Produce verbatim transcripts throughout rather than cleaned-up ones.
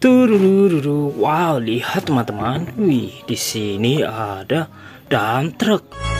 Turururu. Wow, lihat teman-teman. Wih, di sini ada dump truck.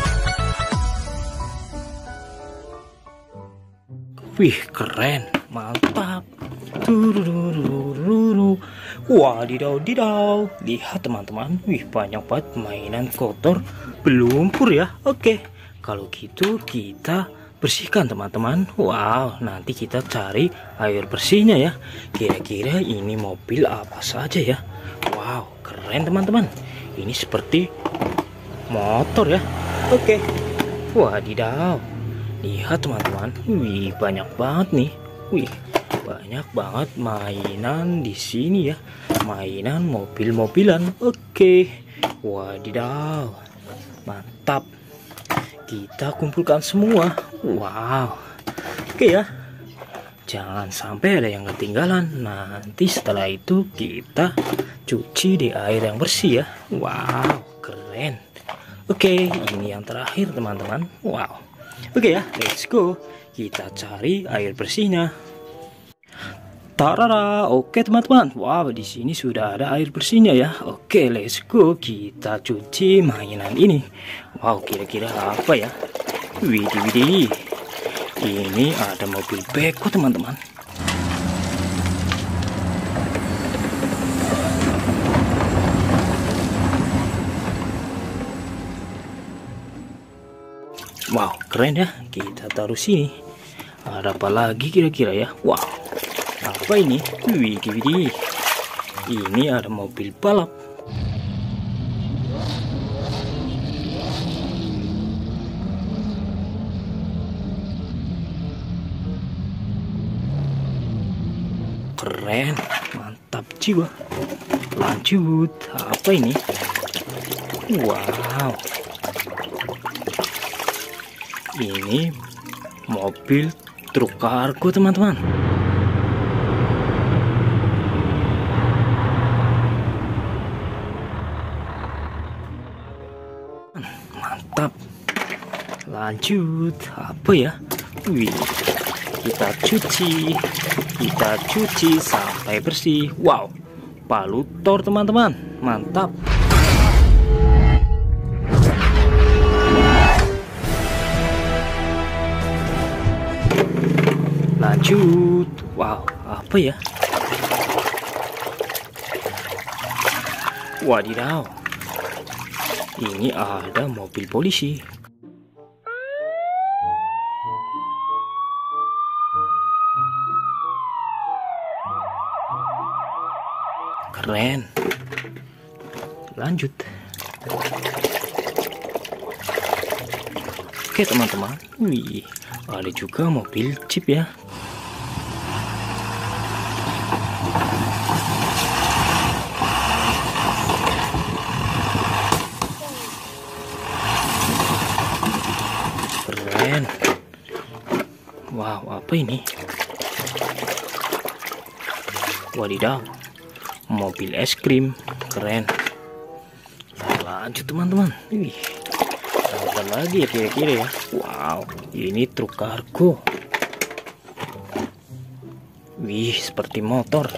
Wih, keren, mantap. Turururu. Wadidaw, didaw. Lihat teman-teman. Wih, banyak banget mainan kotor berlumpur ya. Oke, kalau gitu kita bersihkan teman-teman. Wow, nanti kita cari air bersihnya ya. Kira-kira ini mobil apa saja ya. Wow, keren teman-teman. Ini seperti motor ya. Oke. Wadidaw. Lihat teman-teman. Wih, banyak banget nih. Wih, banyak banget mainan di sini ya. Mainan mobil-mobilan. Oke. Wadidaw. Mantap. Kita kumpulkan semua. Wow. Oke ya. Jangan sampai ada yang ketinggalan. Nanti setelah itu kita cuci di air yang bersih ya. Wow, keren. Oke, ini yang terakhir teman-teman. Wow. Oke ya, let's go. Kita cari air bersihnya. Tarara, oke teman-teman. Wow, di sini sudah ada air bersihnya ya. Oke, let's go. Kita cuci mainan ini. Wow, kira-kira apa ya? Widih, widih. Ini ada mobil beko teman-teman. Wow, keren ya. Kita taruh sini. Ada apa lagi kira-kira ya? Wow. Apa ini? Widih, widih. Ini ada mobil balap. Keren, mantap jiwa. Lanjut, apa ini? Wow. Ini mobil truk kargo teman-teman. Mantap. Lanjut, apa ya? Wih, kita cuci, kita cuci sampai bersih. Wow, palutor teman-teman, mantap. Lanjut, wow, apa ya? Wadidaw, ini ada mobil polisi. Keren. Lanjut. Oke teman-teman. Wih, ada juga mobil jeep ya. Keren. Wow, apa ini? Wadidaw, mobil es krim. Keren. Lanjut teman-teman. Wih, apa lagi ya kira-kira ya? Wow, ini truk kargo. Wih, seperti motor.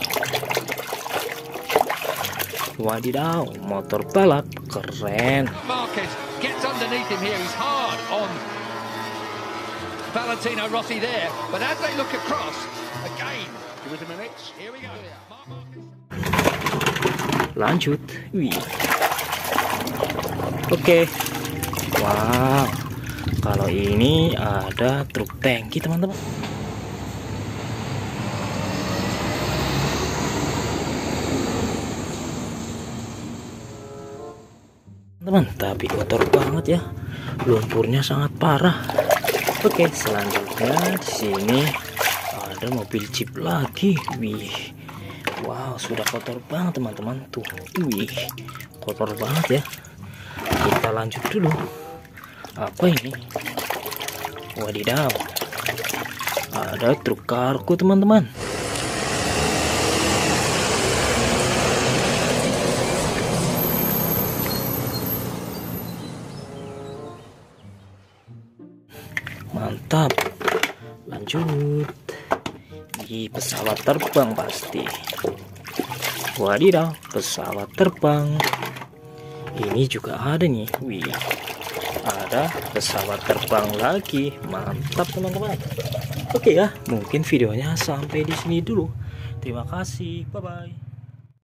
Wadidaw, motor balap. Keren. Marquez gets underneath him here. He's hard on Valentino Rossi there, but as they look across again, give it a minute. Here we go. Lanjut. Wih. Oke. Wow. Kalau ini ada truk tangki teman-teman. Teman, tapi kotor banget ya. Lumpurnya sangat parah. Oke, selanjutnya di sini ada mobil jeep lagi. Wih. Wow, sudah kotor banget teman-teman. Tuh, wih, kotor banget ya. Kita lanjut dulu. Apa ini? Wadidaw, ada truk kargo teman-teman. Mantap. Lanjut. Di pesawat terbang pasti. Wadidaw, pesawat terbang. Ini juga ada nih. Wih, ada pesawat terbang lagi. Mantap teman-teman. Oke ya, mungkin videonya sampai di sini dulu. Terima kasih, bye bye.